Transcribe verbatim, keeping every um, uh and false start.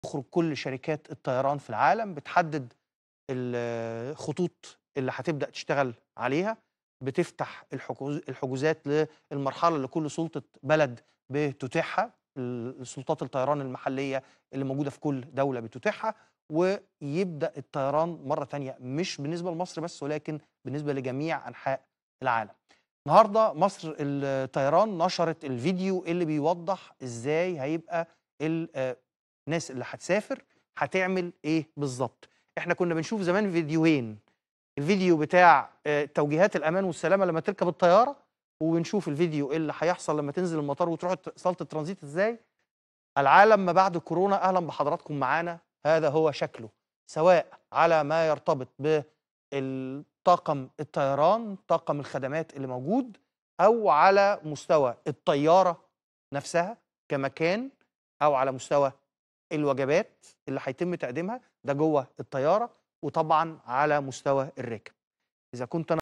تخرج كل شركات الطيران في العالم، بتحدد الخطوط اللي هتبدأ تشتغل عليها، بتفتح الحجوز الحجوزات للمرحلة اللي كل سلطة بلد بتتيحها، ال سلطات الطيران المحلية اللي موجودة في كل دولة بتتيحها، ويبدأ الطيران مرة تانية مش بالنسبة لمصر بس ولكن بالنسبة لجميع أنحاء العالم. النهارده مصر الطيران نشرت الفيديو اللي بيوضح إزاي هيبقى ال آآ الناس اللي هتسافر هتعمل إيه بالضبط. إحنا كنا بنشوف زمان فيديوهين، الفيديو بتاع آآ توجيهات الأمان والسلامة لمّا تركب الطيارة، وبنشوف الفيديو اللي هيحصل لمّا تنزل المطار وتروح الت صالة الترانزيت إزاي. العالم ما بعد كورونا أهلًا بحضراتكم معانا، هذا هو شكله، سواء على ما يرتبط بال طاقم الطيران، طاقم الخدمات اللي موجود، أو على مستوى الطيارة نفسها كمكان، أو على مستوى الوجبات اللي هيتم تقديمها، ده جوّه الطيارة، وطبعًا على مستوى الراكب. إذا كنت أنا